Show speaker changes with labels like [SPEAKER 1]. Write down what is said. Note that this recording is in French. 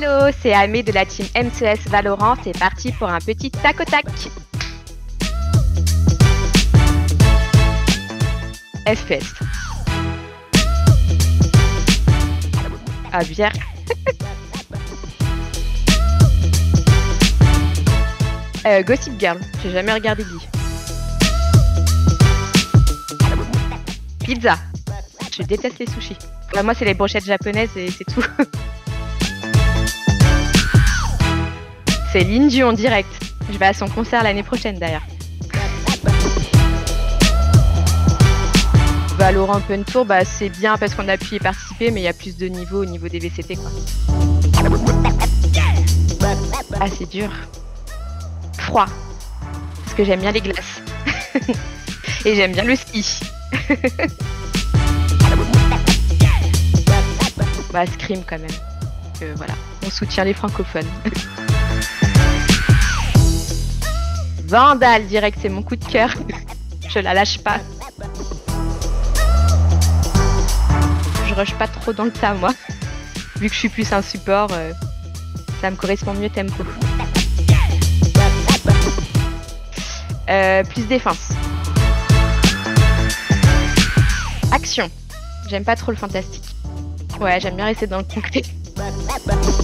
[SPEAKER 1] Hello, c'est Amé de la team MCS Valorant, c'est parti pour un petit tac au tac. FPS. Ah, bière. Gossip Girl, j'ai jamais regardé Glee. Pizza. Je déteste les sushis. Moi, c'est les brochettes japonaises et c'est tout. C'est Linju en direct. Je vais à son concert l'année prochaine d'ailleurs. Valorant Open Tour, bah, c'est bien parce qu'on a pu y participer, mais il y a plus de niveaux au niveau des VCT, quoi. Ah, c'est dur. Froid. Parce que j'aime bien les glaces. Et j'aime bien le ski. Bah, Scream quand même. Voilà, on soutient les francophones. Vandal direct, c'est mon coup de cœur. Je la lâche pas. Je rush pas trop dans le tas, moi. Vu que je suis plus un support, ça me correspond mieux tempo. Plus défense. Action. J'aime pas trop le fantastique. Ouais, j'aime bien rester dans le concret.